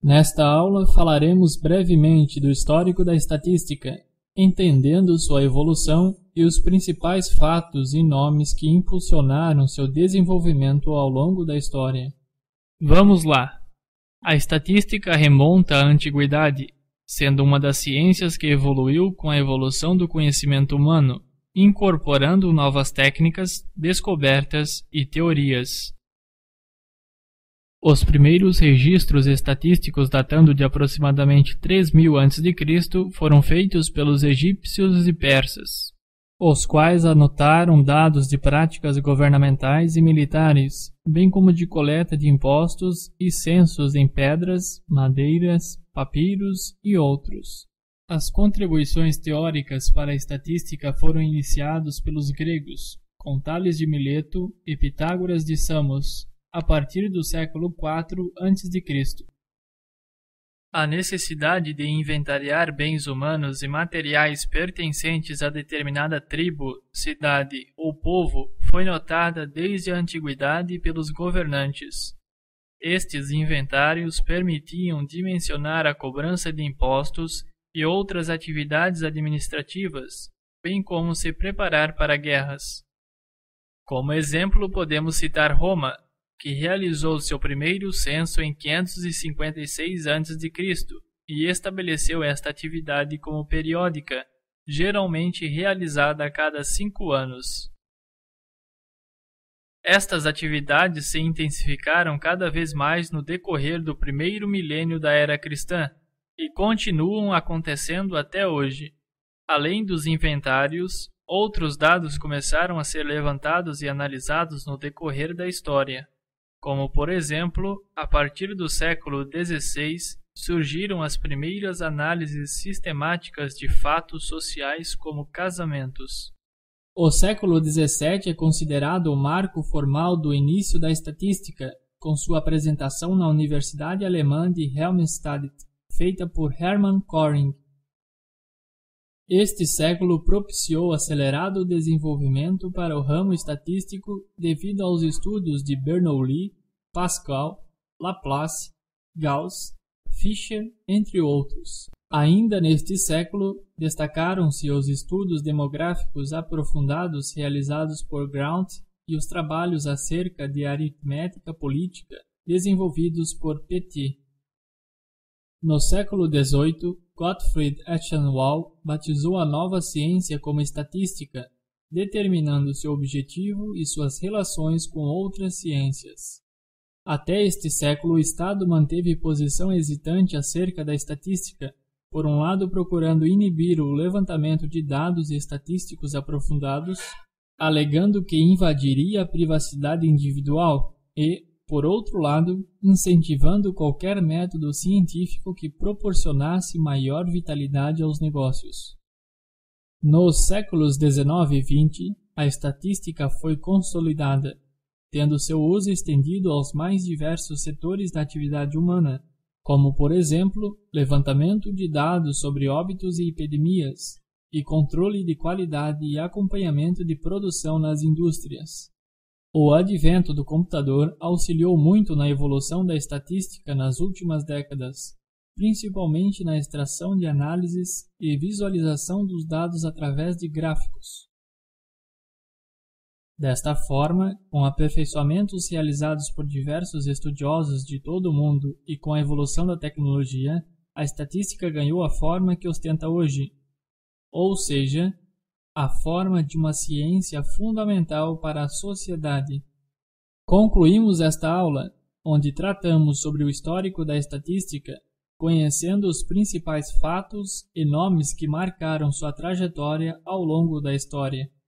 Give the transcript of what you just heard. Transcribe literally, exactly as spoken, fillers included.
Nesta aula falaremos brevemente do histórico da estatística, entendendo sua evolução e os principais fatos e nomes que impulsionaram seu desenvolvimento ao longo da história. Vamos lá! A estatística remonta à antiguidade, sendo uma das ciências que evoluiu com a evolução do conhecimento humano, incorporando novas técnicas, descobertas e teorias. Os primeiros registros estatísticos datando de aproximadamente três mil antes de Cristo foram feitos pelos egípcios e persas, os quais anotaram dados de práticas governamentais e militares, bem como de coleta de impostos e censos em pedras, madeiras, papiros e outros. As contribuições teóricas para a estatística foram iniciadas pelos gregos, com Tales de Mileto e Pitágoras de Samos, a partir do século quatro antes de Cristo. A necessidade de inventariar bens humanos e materiais pertencentes a determinada tribo, cidade ou povo foi notada desde a antiguidade pelos governantes. Estes inventários permitiam dimensionar a cobrança de impostos e outras atividades administrativas, bem como se preparar para guerras. Como exemplo, podemos citar Roma, que realizou seu primeiro censo em quinhentos e cinquenta e seis antes de Cristo e estabeleceu esta atividade como periódica, geralmente realizada a cada cinco anos. Estas atividades se intensificaram cada vez mais no decorrer do primeiro milênio da era cristã e continuam acontecendo até hoje. Além dos inventários, outros dados começaram a ser levantados e analisados no decorrer da história. Como, por exemplo, a partir do século dezesseis, surgiram as primeiras análises sistemáticas de fatos sociais como casamentos. O século dezessete é considerado o marco formal do início da estatística, com sua apresentação na Universidade Alemã de Helmstedt, feita por Hermann Göring. Este século propiciou acelerado desenvolvimento para o ramo estatístico devido aos estudos de Bernoulli, Pascal, Laplace, Gauss, Fischer, entre outros. Ainda neste século, destacaram-se os estudos demográficos aprofundados realizados por Graunt e os trabalhos acerca de aritmética política desenvolvidos por Petit. No século dezoito, Gottfried Eschenwald batizou a nova ciência como estatística, determinando seu objetivo e suas relações com outras ciências. Até este século, o Estado manteve posição hesitante acerca da estatística, por um lado procurando inibir o levantamento de dados estatísticos aprofundados, alegando que invadiria a privacidade individual e, por outro lado, incentivando qualquer método científico que proporcionasse maior vitalidade aos negócios. Nos séculos dezenove e vinte, a estatística foi consolidada, tendo seu uso estendido aos mais diversos setores da atividade humana, como, por exemplo, levantamento de dados sobre óbitos e epidemias, e controle de qualidade e acompanhamento de produção nas indústrias. O advento do computador auxiliou muito na evolução da estatística nas últimas décadas, principalmente na extração de análises e visualização dos dados através de gráficos. Desta forma, com aperfeiçoamentos realizados por diversos estudiosos de todo o mundo e com a evolução da tecnologia, a estatística ganhou a forma que ostenta hoje, ou seja, a forma de uma ciência fundamental para a sociedade. Concluímos esta aula, onde tratamos sobre o histórico da estatística, conhecendo os principais fatos e nomes que marcaram sua trajetória ao longo da história.